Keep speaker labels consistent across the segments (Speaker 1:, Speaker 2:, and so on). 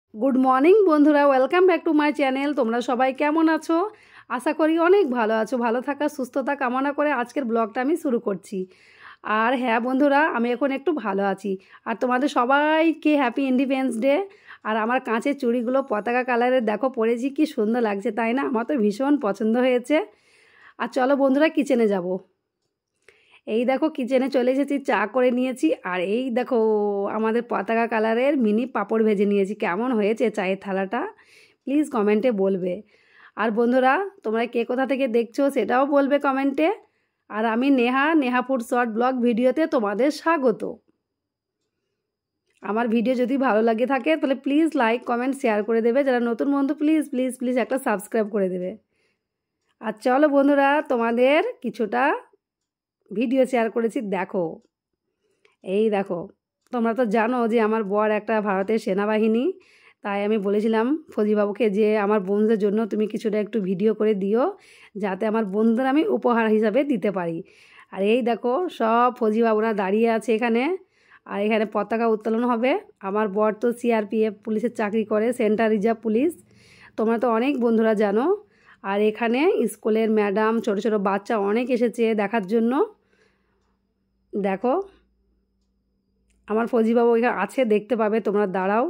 Speaker 1: Good morning বন্ধুরা, welcome back to my channel. তোমরা সবাই কেমন আছো? আশা করি অনেক ভালো আছো। ভালো থাকা সুস্থতা কামনা করে আজকের ব্লগটা আমি শুরু করছি। আর হ্যাঁ বন্ধুরা, আমি এখন একটু ভালো আছি। আর তোমাদের সবাইকে হ্যাপি ইন্ডিপেন্ডেন্স ডে। আর আমার কাঁচের চুড়িগুলো পতাকা কালারের দেখো পরেছি, কি সুন্দর লাগছে তাই না? আমার তো ভীষণ পছন্দ হয়েছে। আর চলো বন্ধুরা, কিচেনে যাব। এই দেখো কিচেনে চলে এসেছি, চা করে নিয়েছি। আর এই দেখো আমাদের পতাকা কালারের মিনি পাঁপড় ভেজে নিয়েছি। কেমন হয়েছে চায়ের থালাটা প্লিজ কমেন্টে বলবে। আর বন্ধুরা, তোমরা কে কোথা থেকে দেখছো সেটাও বলবে কমেন্টে। আর আমি নেহা ফুড শর্ট ব্লগ ভিডিওতে তোমাদের স্বাগত। আমার ভিডিও যদি ভালো লাগে থাকে তাহলে প্লিজ লাইক কমেন্ট শেয়ার করে দেবে। যারা নতুন বন্ধু প্লিজ প্লিজ প্লিজ একটা সাবস্ক্রাইব করে দেবে। আর চলো বন্ধুরা, তোমাদের কিছুটা ভিডিও শেয়ার করেছি, দেখো। এই দেখো, তোমরা তো জানো যে আমার বর একটা ভারতের সেনাবাহিনী। তাই আমি বলেছিলাম ফৌজিবাবুকে যে আমার বোনদের জন্য তুমি কিছুটা একটু ভিডিও করে দিও, যাতে আমার বোনদের আমি উপহার হিসাবে দিতে পারি। আর এই দেখো সব ফৌজিবাবুরা দাঁড়িয়ে আছে এখানে। আর এখানে পতাকা উত্তোলন হবে। আমার বর তো সিআরপিএফ পুলিশের চাকরি করে, সেন্ট্রাল রিজার্ভ পুলিশ। তোমরা তো অনেক বন্ধুরা জানো। আর এখানে স্কুলের ম্যাডাম, ছোট ছোট বাচ্চা অনেক এসেছে দেখার জন্য। দেখো আমার ফৌজিবাবু এখানে আছে, দেখতে পাবে তোমরা, দাঁড়াও।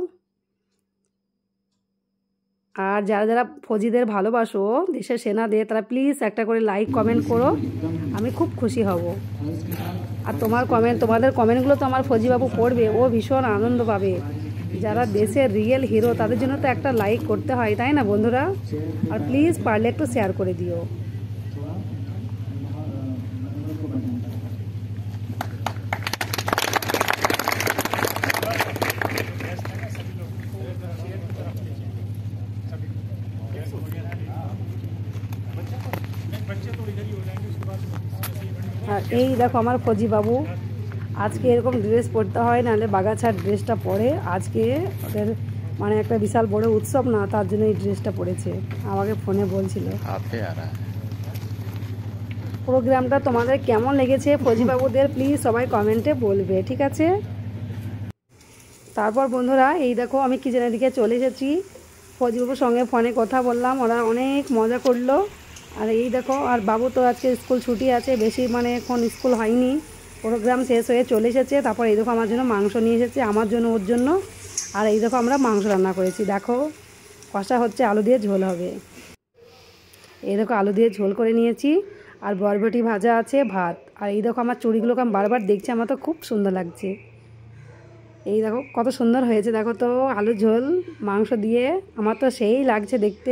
Speaker 1: আর যারা যারা ফৌজিদের ভালোবাসো, দেশের সেনাদের, তারা প্লিজ একটা করে লাইক কমেন্ট করো, আমি খুব খুশি হব। আর তোমাদের কমেন্টগুলো তো আমার ফৌজিবাবু পড়বে, ও ভীষণ আনন্দ পাবে। যারা দেশের রিয়েল হিরো তাদের জন্য তো একটা লাইক করতে হয়, তাই না বন্ধুরা? আর প্লিজ পারলে একটু শেয়ার করে দিও। আর এই দেখো আমার ফৌজিবাবু, আজকে এরকম ড্রেস পরতে হয়, নাহলে বাগাছার ড্রেসটা পরে। আজকে ওদের মানে একটা বিশাল বড় উৎসব না, তার জন্য এই ড্রেসটা পরেছে, আমাকে ফোনে বলছিল। প্রোগ্রামটা তোমাদের কেমন লেগেছে ফৌজিবাবুদের প্লিজ সবাই কমেন্টে বলবে, ঠিক আছে? তারপর বন্ধুরা, এই দেখো আমি কিচেনের দিকে চলে এসেছি। ফৌজিবাবুর সঙ্গে ফোনে কথা বললাম, ওরা অনেক মজা করলো। আর এই দেখো, আর বাবু তো আজকে স্কুল ছুটি আছে, বেশি মানে এখন স্কুল হয়নি, প্রোগ্রাম শেষ হয়ে চলে এসেছে। তারপর এই দেখো আমার জন্য মাংস নিয়ে এসেছে, আমার জন্য, ওর জন্য। আর এই দেখো আমরা মাংস রান্না করেছি, দেখো কষা হচ্ছে, আলু দিয়ে ঝোল হবে। এই দেখো আলু দিয়ে ঝোল করে নিয়েছি। আর বরবটি ভাজা আছে, ভাত। আর এই দেখো আমার চুড়িগুলোকে আমি বারবার দেখছি, আমার তো খুব সুন্দর লাগছে। এই দেখো কত সুন্দর হয়েছে, দেখো তো আলু ঝোল মাংস দিয়ে, আমার তো সেই লাগছে দেখতে।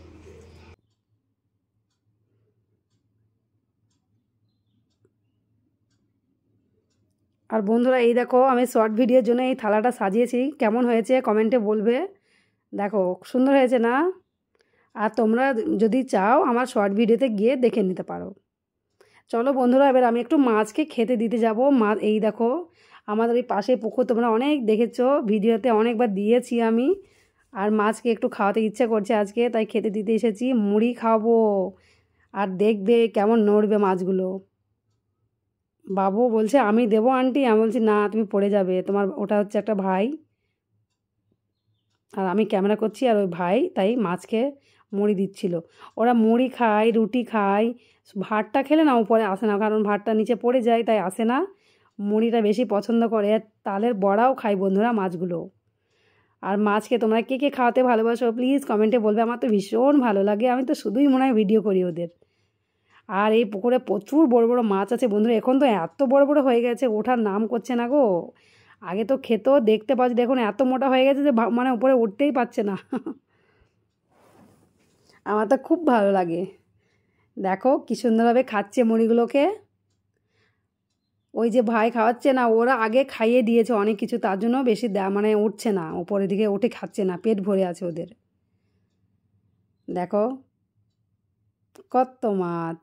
Speaker 1: আর বন্ধুরা এই দেখো, আমি শর্ট ভিডিওর জন্য এই থালাটা সাজিয়েছি, কেমন হয়েছে কমেন্টে বলবে। দেখো সুন্দর হয়েছে না? আর তোমরা যদি চাও আমার শর্ট ভিডিওতে গিয়ে দেখে নিতে পারো। চলো বন্ধুরা, এবার আমি একটু মাছকে খেতে দিতে যাব। মাছ এই দেখো, আমাদের এই পাশে পুকুর, তোমরা অনেক দেখেছো ভিডিওতে, অনেকবার দিয়েছি আমি। আর মাছকে একটু খাওয়াতে ইচ্ছে করছে আজকে, তাই খেতে দিতে এসেছি। মুড়ি খাবো, আর দেখবে কেমন নড়বে মাছগুলো। বাবু বলছে আমি দেবো আন্টি, আমি বলছি না, তুমি পড়ে যাবে, তোমার ওটা হচ্ছে একটা ভাই। আর আমি ক্যামেরা করছি, আর ওই ভাই তাই মাছকে মুড়ি দিচ্ছিল। ওরা মুড়ি খায়, রুটি খায়, ভাতটা খেলে না উপরে আসে না, কারণ ভাতটা নিচে পড়ে যায়, তাই আসে না। মুড়িটা বেশি পছন্দ করে। আর তালের বড়াও খায় বন্ধুরা মাছগুলো। আর মাছকে তোমরা কে কে খাওয়াতে ভালোবাসো প্লিজ কমেন্টে বলবে, আমার তো ভীষণ ভালো লাগে, আমি তো শুধুই মনে হয় ভিডিও করি ওদের। আর এই পুকুরে প্রচুর বড় বড় মাছ আছে বন্ধুরা, এখন তো এত বড় বড় হয়ে গেছে, ওঠার নাম করছে না গো। আগে তো খেতেও দেখতে পাচ্ছি, দেখুন এত মোটা হয়ে গেছে যে মানে উপরে উঠতেই পারছে না। আমার তো খুব ভালো লাগে। দেখো কি সুন্দরভাবে খাচ্ছে মুড়িগুলোকে। ওই যে ভাই খাওয়াচ্ছে না, ওরা আগে খাইয়ে দিয়েছে অনেক কিছু, তার জন্য বেশি মানে উঠছে না, উপরের দিকে উঠে খাচ্ছে না, পেট ভরে আছে ওদের। দেখো কত মাছ।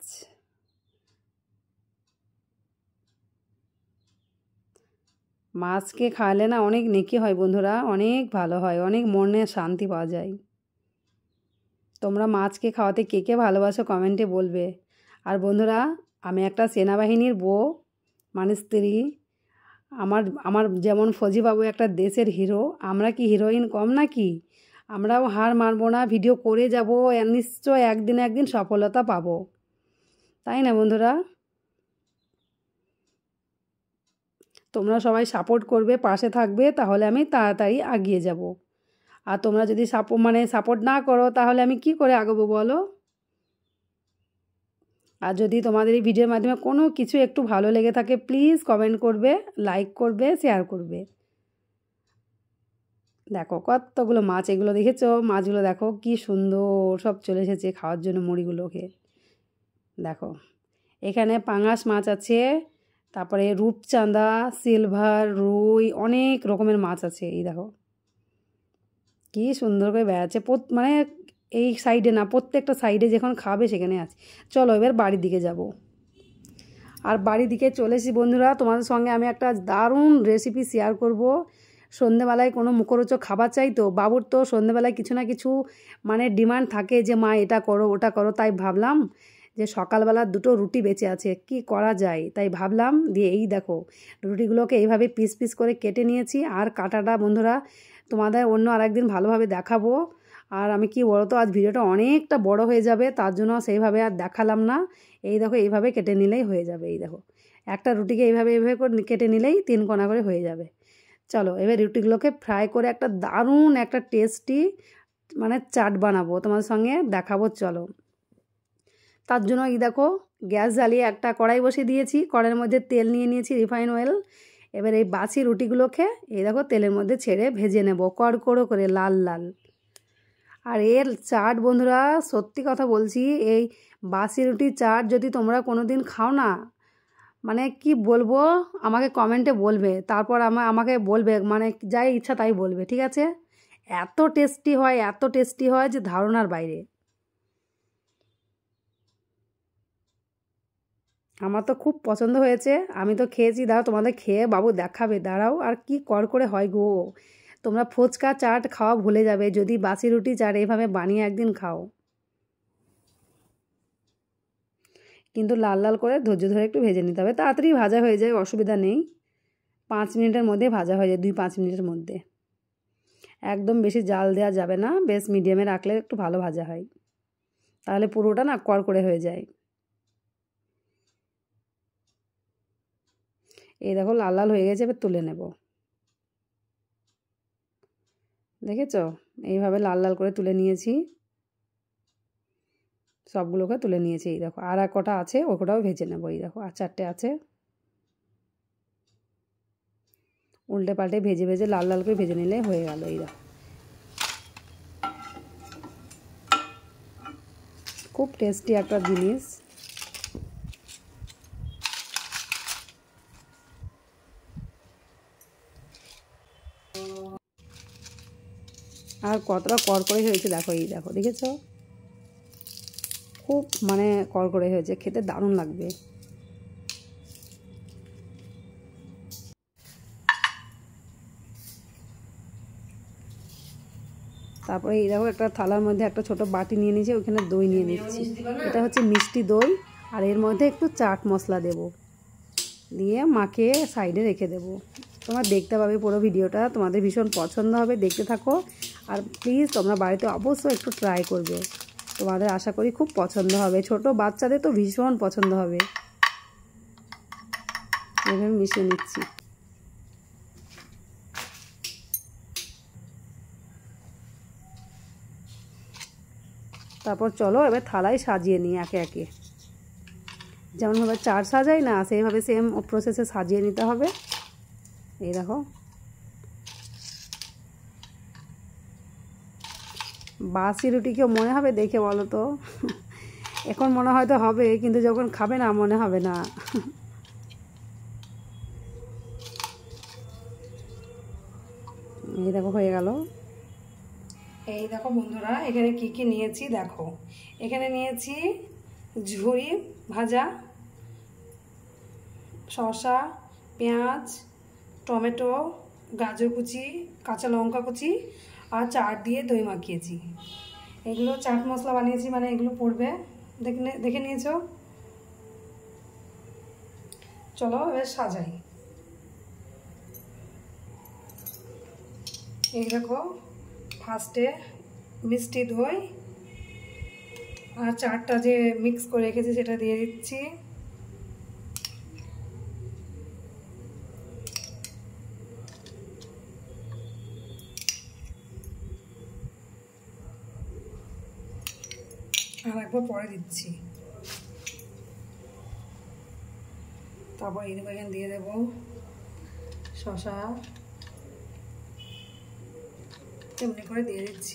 Speaker 1: মাছকে খাওয়ালে না অনেক নেকি হয় বন্ধুরা, অনেক ভালো হয়, অনেক মনে শান্তি পাওয়া যায়। তোমরা মাছকে খাওয়াতে কে কে ভালোবাসো কমেন্টে বলবে। আর বন্ধুরা, আমি একটা সেনাবাহিনীর বউ, মানে স্ত্রী। আমার আমার যেমন ফৌজিবাবু একটা দেশের হিরো, আমরা কি হিরোইন কম নাকি? আমরাও হার মানবো না, ভিডিও করে যাব, নিশ্চয় একদিন একদিন সফলতা পাবো, তাই না বন্ধুরা? তোমরা সবাই সাপোর্ট করবে, পাশে থাকবে, তাহলে আমি তাড়াতাড়ি এগিয়ে যাব। আর তোমরা যদি সাপোর্ট না করো তাহলে আমি কি করে আগাবো বলো? আর যদি তোমাদের এই ভিডিওর মাধ্যমে কোনো কিছু একটু ভালো লেগে থাকে প্লিজ কমেন্ট করবে, লাইক করবে, শেয়ার করবে। দেখো কতগুলো মাছ, এগুলো দেখেছো? মাছগুলো দেখো কি সুন্দর, সব চলে এসেছে খাওয়ার জন্য মুড়িগুলোকে। দেখো এখানে পাঙাশ মাছ আছে, তারপরে রূপচাঁদা, সিলভার, রুই, অনেক রকমের মাছ আছে। এই দেখো কি সুন্দর করে বেড়াচ্ছে, মানে এই সাইডে না, প্রত্যেকটা সাইডে যখন খাবে সেখানে আছে। চলো এবার বাড়ির দিকে যাব। আর বাড়ির দিকে চলে এসেছি বন্ধুরা, তোমাদের সঙ্গে আমি একটা দারুণ রেসিপি শেয়ার করব। সন্ধেবেলায় কোনো মুখরোচক খাবার চাই তো, বাবুর তো সন্ধেবেলায় কিছু না কিছু মানে ডিমান্ড থাকে যে মা এটা করো ওটা করো, তাই ভাবলাম যে সকালবেলা দুটো রুটি বেঁচে আছে, কি করা যায়, তাই ভাবলাম দিয়ে এই দেখো রুটিগুলোকে এইভাবে পিস পিস করে কেটে নিয়েছি। আর কাটাটা বন্ধুরা তোমাদের অন্য আরেকদিন ভালোভাবে দেখাবো। আর আমি কি বলো তো, আজ ভিডিওটা অনেকটা বড় হয়ে যাবে, তার জন্য সেইভাবে আর দেখালাম না। এই দেখো এইভাবে কেটে নিলেই হয়ে যাবে। এই দেখো একটা রুটিকে এইভাবে করে কেটে নিলেই 3 কোনা করে হয়ে যাবে। চলো এবার রুটিগুলোকে ফ্রাই করে একটা দারুণ একটা টেস্টি মানে চাট বানাবো, তোমাদের সঙ্গে দেখাবো। চলো তার জন্য এই দেখো গ্যাস জ্বালিয়ে একটা কড়াই বসিয়ে দিয়েছি, কড়াইয়ের মধ্যে তেল নিয়ে নিয়েছি, রিফাইন অয়েল। এবার এই বাসি রুটিগুলোকে এই দেখো তেলের মধ্যে ছেড়ে ভেজে নেব কড়কড়ো করে লাল লাল। আর এর চাট বন্ধুরা সত্যি কথা বলছি, এই বাসি রুটির চাট যদি তোমরা কোনো দিন খাও না, মানে কি বলবো, আমাকে কমেন্টে বলবে, তারপর আমাকে বলবে, মানে যাই ইচ্ছা তাই বলবে, ঠিক আছে? এত টেস্টি হয়, এত টেস্টি হয় যে ধারণার বাইরে। আমার তো খুব পছন্দ হয়েছে, আমি তো খেয়েছি। দাঁড়াও তোমাদের খেয়ে বাবু দেখাবে, দাঁড়াও। আর কি করে হয় গো, তোমরা ফুচকা চাট খাওয়া ভুলে যাবে যদি বাসি রুটি চাট এইভাবে বানিয়ে একদিন খাও। কিন্তু লাল লাল করে ধৈর্য ধরে একটু ভেজে নিতে হবে, তাড়াতাড়ি ভাজা হয়ে যায়, অসুবিধা নেই। 5 মিনিটের মধ্যে ভাজা হয়ে যায়, 2-5 মিনিটের মধ্যে। একদম বেশি জাল দেওয়া যাবে না, বেশ মিডিয়ামে রাখলে একটু ভালো ভাজা হয়, তাহলে পুরোটা না কড়কড়ে হয়ে যায়। এই দেখো লাল লাল হয়ে গেছে, এবার তুলে নেব। দেখেছো এইভাবে লাল লাল করে তুলে নিয়েছি, সবগুলোকে তুলে নিয়েছি। এই দেখো আর এক কটা আছে, ও কটাও ভেজে নেবো। এই দেখো আর 4টে আছে, উল্টে পাল্টে ভেজে ভেজে লাল লাল করে ভেজে নিলে হয়ে গেল। এই দেখো খুব টেস্টি একটা জিনিস। আর কতটা কড়কড়ে হয়েছে দেখো, এই দেখো দেখেছো, খুব মানে কড়কড়ে হয়েছে, খেতে দারুণ লাগবে। তারপরে এই দেখো একটা থালার মধ্যে একটা ছোট বাটি নিয়ে নিয়েছি, ওইখানে দই নিয়ে নিচ্ছি। এটা হচ্ছে মিষ্টি দই, আর এর মধ্যে একটু চাট মশলা দেব, দিয়ে মাখিয়ে সাইডে রেখে দেব। তোমরা দেখতে পাবে পুরো ভিডিওটা, তোমাদের ভীষণ পছন্দ হবে, দেখতে থাকো। আর প্লিজ তোমরা বাড়িতে অবশ্যই একটু ট্রাই করবে, তোমাদের আশা করি খুব পছন্দ হবে, ছোট বাচ্চাদের তো ভীষণ পছন্দ হবে। এভাবে মিশিয়ে নিচ্ছি। তারপর চলো এবার থালায় সাজিয়ে নিই একে একে, যেমনভাবে চাট সাজাই না সেইভাবে সেম প্রসেসে সাজিয়ে নিতে হবে। এই দেখো বাসি রুটি কেউ মনে হবে দেখে বলো তো? এখন মনে হয়তো হবে, কিন্তু যখন খাবে না মনে হবে না। এই দেখো হয়ে গেল। এই দেখো বন্ধুরা এখানে কি কি নিয়েছি দেখো, এখানে নিয়েছি ঝুরি ভাজা, শসা, পেঁয়াজ, টমেটো, গাজর কুচি, কাঁচা লঙ্কা কুচি, আর চাট দিয়ে দই মাখিয়েছি। এগুলো চাট মশলা বানিয়েছি, মানে এগুলো পড়বে, দেখে নিয়েছো। চলো এবার সাজাই। এই দেখো ফার্স্টে মিষ্টি দই আর চারটা যে মিক্স করে রেখেছি সেটা দিয়ে দিচ্ছি। আর একবার পরে দিচ্ছি। তারপর এই এখানে দিয়ে দেবো শসা, এমনি করে দিয়ে দিচ্ছি।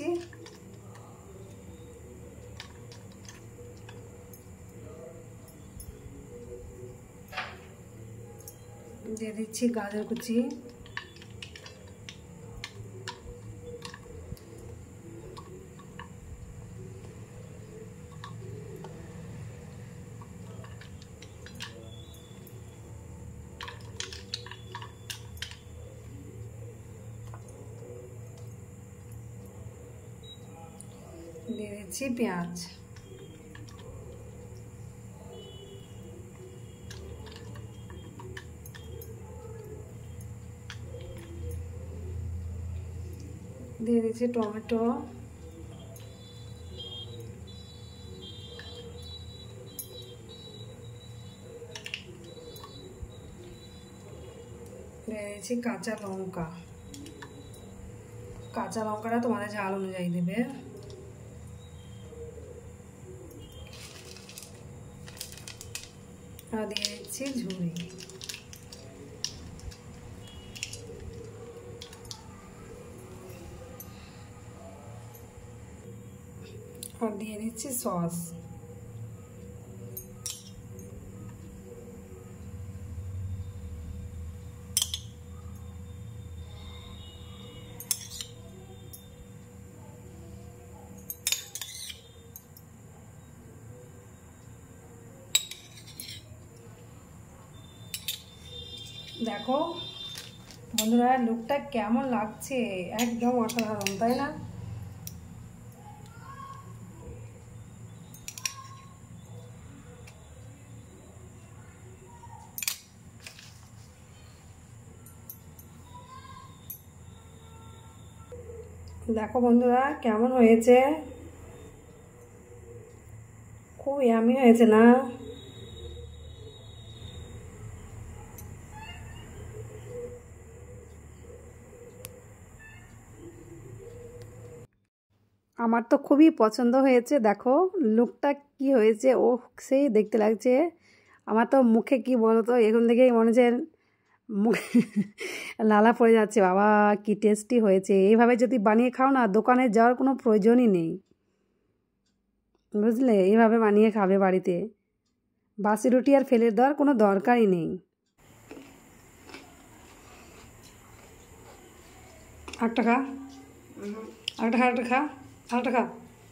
Speaker 1: দিয়ে দিচ্ছি গাজর কুচি, দিয়ে দিচ্ছি পেঁয়াজ, দিয়ে দিচ্ছি টমেটো, দিয়ে দিচ্ছি কাঁচা লঙ্কা। কাঁচা লঙ্কাটা তোমাদের ঝাল অনুযায়ী দেবে। আর দিয়ে দিচ্ছি ঝুড়ি। আর দিয়ে দিচ্ছি সস। দেখো বন্ধুরা লুকটা কেমন লাগছে, একদম অসাধারণ, তাই না? দেখো বন্ধুরা কেমন হয়েছে, খুব ইয়ামি হয়েছে না? আমার তো খুবই পছন্দ হয়েছে। দেখো লুকটা কি হয়েছে, ও সেই দেখতে লাগছে। আমার তো মুখে কি বলো তো, এখন থেকেই মনে হচ্ছে মুখে লালা পড়ে যাচ্ছে। বাবা কি টেস্টি হয়েছে। এইভাবে যদি বানিয়ে খাও না, দোকানে যাওয়ার কোনো প্রয়োজনই নেই, বুঝলে? এইভাবে বানিয়ে খাবে বাড়িতে, বাসি রুটি আর ফেলে দেওয়ার কোনো দরকারই নেই। আরেকটা খা, আরেকটা খা, আরেকটা খা, আরেকটা খা।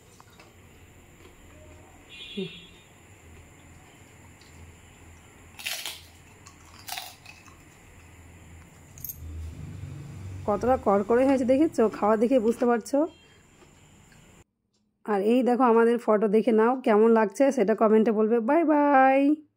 Speaker 1: কতটা কড়কড়ে হয়েছে দেখেছো, খাওয়া দেখে বুঝতে পারছো। আর এই দেখো আমাদের ফটো দেখে নাও কেমন লাগছে, সেটা কমেন্টে বলবে। Bye by.